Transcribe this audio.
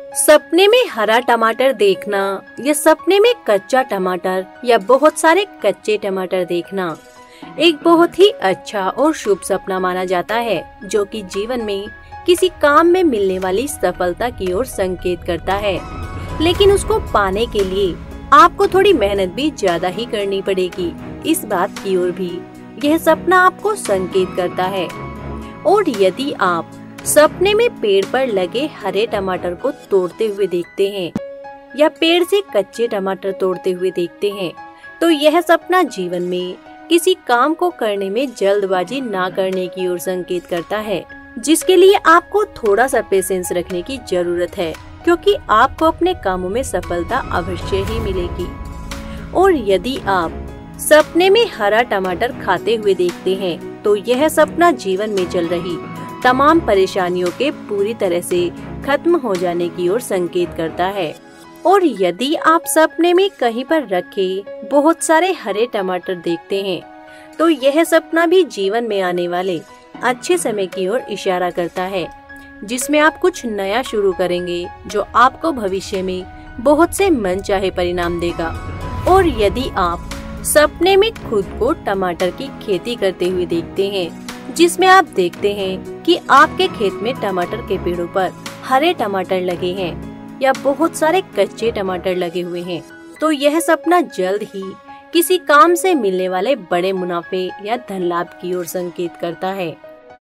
सपने में हरा टमाटर देखना या सपने में कच्चा टमाटर या बहुत सारे कच्चे टमाटर देखना एक बहुत ही अच्छा और शुभ सपना माना जाता है, जो कि जीवन में किसी काम में मिलने वाली सफलता की ओर संकेत करता है। लेकिन उसको पाने के लिए आपको थोड़ी मेहनत भी ज्यादा ही करनी पड़ेगी। इस बात की ओर भी यह सपना आपको संकेत करता है। और यदि आप सपने में पेड़ पर लगे हरे टमाटर को तोड़ते हुए देखते हैं या पेड़ से कच्चे टमाटर तोड़ते हुए देखते हैं, तो यह सपना जीवन में किसी काम को करने में जल्दबाजी ना करने की ओर संकेत करता है, जिसके लिए आपको थोड़ा सा पेशेंस रखने की जरूरत है, क्योंकि आपको अपने कामों में सफलता अवश्य ही मिलेगी। और यदि आप सपने में हरा टमाटर खाते हुए देखते हैं, तो यह सपना जीवन में चल रही तमाम परेशानियों के पूरी तरह से खत्म हो जाने की ओर संकेत करता है। और यदि आप सपने में कहीं पर रखे बहुत सारे हरे टमाटर देखते हैं, तो यह सपना भी जीवन में आने वाले अच्छे समय की ओर इशारा करता है, जिसमें आप कुछ नया शुरू करेंगे, जो आपको भविष्य में बहुत से मनचाहे परिणाम देगा। और यदि आप सपने में खुद को टमाटर की खेती करते हुए देखते हैं, जिसमें आप देखते हैं कि आपके खेत में टमाटर के पेड़ों पर हरे टमाटर लगे हैं या बहुत सारे कच्चे टमाटर लगे हुए हैं, तो यह सपना जल्द ही किसी काम से मिलने वाले बड़े मुनाफे या धन लाभ की ओर संकेत करता है।